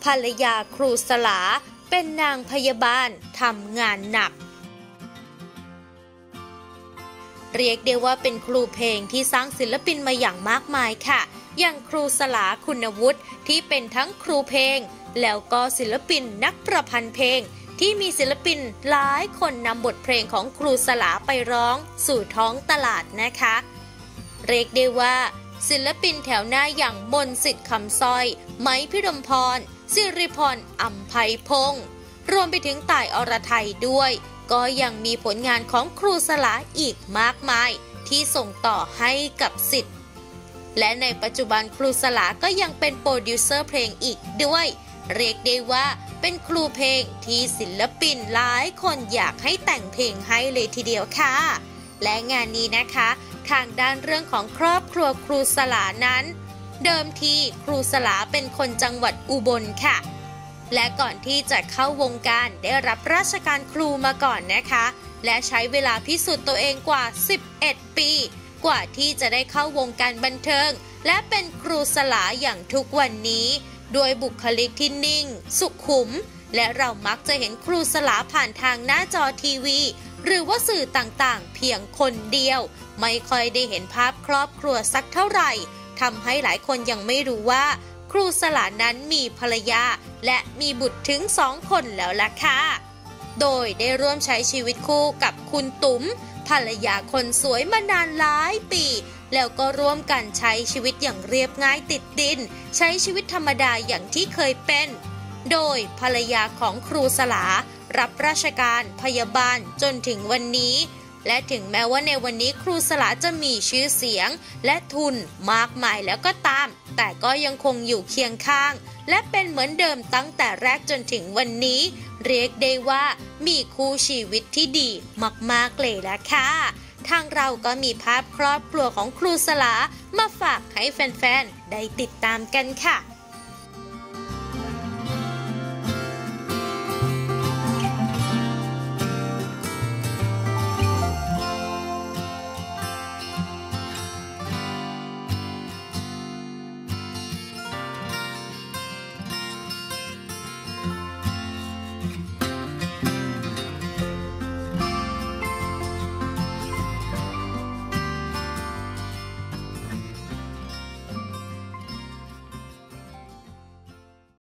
รรยาครูสลาเป็นนางพยาบาลทำงานหนักเรียกได้ว่าเป็นครูเพลงที่สร้างศิลปินมาอย่างมากมายค่ะอย่างครูสลาคุณวุฒิที่เป็นทั้งครูเพลงแล้วก็ศิลปินนักประพันธ์เพลงที่มีศิลปินหลายคนนำบทเพลงของครูสลาไปร้องสู่ท้องตลาดนะคะเรียกได้ว่าศิลปินแถวหน้าอย่างมนต์สิทธิ์คำสร้อยไม้พิรมพรสิริพรอัมไพพงษ์รวมไปถึงต่ายอรไทยด้วยก็ยังมีผลงานของครูสลาอีกมากมายที่ส่งต่อให้กับศิษย์และในปัจจุบันครูสลาก็ยังเป็นโปรดิวเซอร์เพลงอีกด้วยเรียกได้ว่าเป็นครูเพลงที่ศิลปินหลายคนอยากให้แต่งเพลงให้เลยทีเดียวค่ะและงานนี้นะคะทางด้านเรื่องของครอบครัวครูสลานั้นเดิมทีครูสลาเป็นคนจังหวัดอุบลค่ะและก่อนที่จะเข้าวงการได้รับราชการครูมาก่อนนะคะและใช้เวลาพิสูจน์ตัวเองกว่า11 ปีกว่าที่จะได้เข้าวงการบันเทิงและเป็นครูสลาอย่างทุกวันนี้ด้วยบุคลิกที่นิ่งสุขุมและเรามักจะเห็นครูสลาผ่านทางหน้าจอทีวีหรือว่าสื่อต่างๆเพียงคนเดียวไม่ค่อยได้เห็นภาพครอบครัวสักเท่าไหร่ทำให้หลายคนยังไม่รู้ว่าครูสลานั้นมีภรรยาและมีบุตรถึง2 คนแล้วล่ะค่ะโดยได้ร่วมใช้ชีวิตคู่กับคุณตุ๋มภรรยาคนสวยมานานหลายปีแล้วก็ร่วมกันใช้ชีวิตอย่างเรียบง่ายติดดินใช้ชีวิตธรรมดาอย่างที่เคยเป็นโดยภรรยาของครูสลารับราชการพยาบาลจนถึงวันนี้และถึงแม้ว่าในวันนี้ครูสลาจะมีชื่อเสียงและทุนมากมายแล้วก็ตามแต่ก็ยังคงอยู่เคียงข้างและเป็นเหมือนเดิมตั้งแต่แรกจนถึงวันนี้เรียกได้ว่ามีคู่ชีวิตที่ดีมากๆเลยละค่ะทางเราก็มีภาพครอบครัวของครูสลามาฝากให้แฟนๆได้ติดตามกันค่ะ